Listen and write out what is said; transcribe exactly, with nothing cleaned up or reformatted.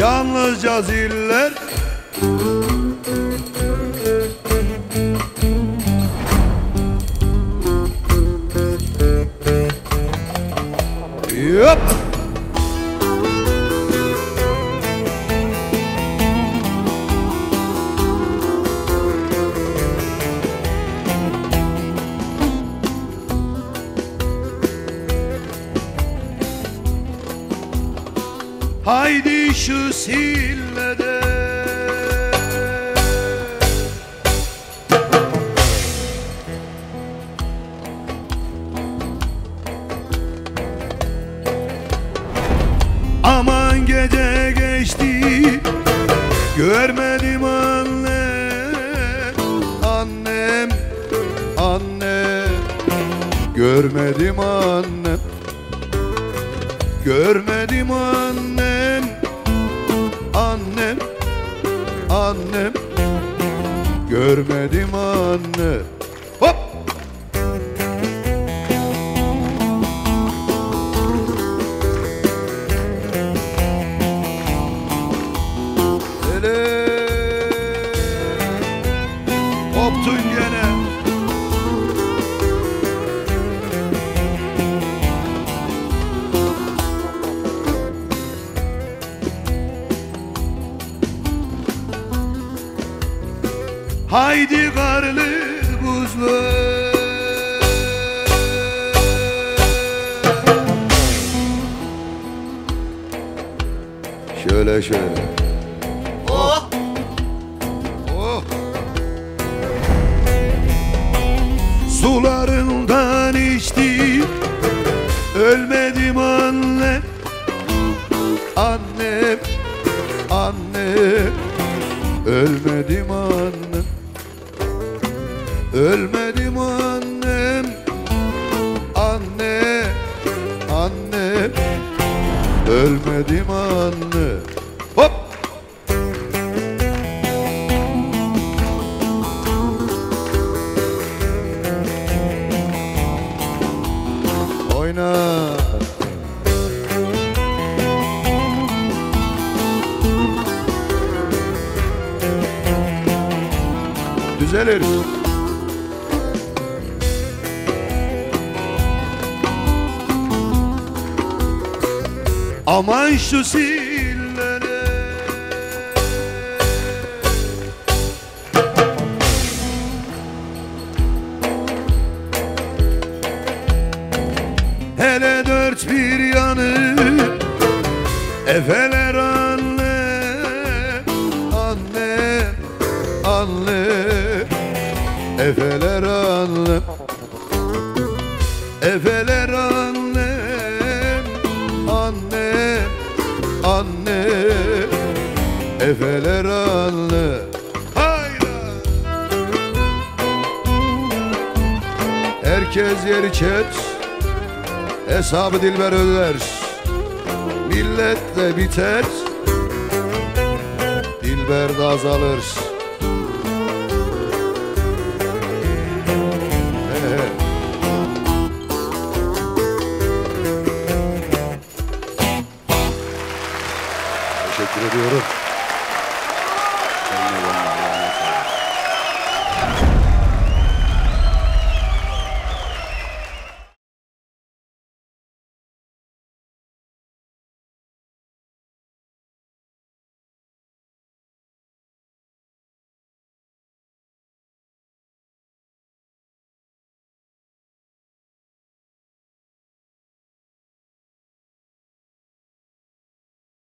yalnızca ziller. Yop. Haydi şu sillede aman gece geçti, görmedim annem, annem, annem, görmedim annem, görmedim annem, annem, annem, görmedim annem. Hop! Hele koptun gene. Haydi karlı buzlu şöyle şöyle. Oh! Oh! Sularından içtim, ölmedim annem, annem, annem, ölmedim annem, ölmedim annem, anne, anne, ölmedim anne. Hop! Oyna. Düzelir. Aman şu sillere hele dört bir yanı efeler anne, anne, anne, efeler anne, efeler anne, anne, anne, efeler anne. Hayra! Herkes yeri çet, hesabı dilber öder. Millet de biter, dilber de azalır.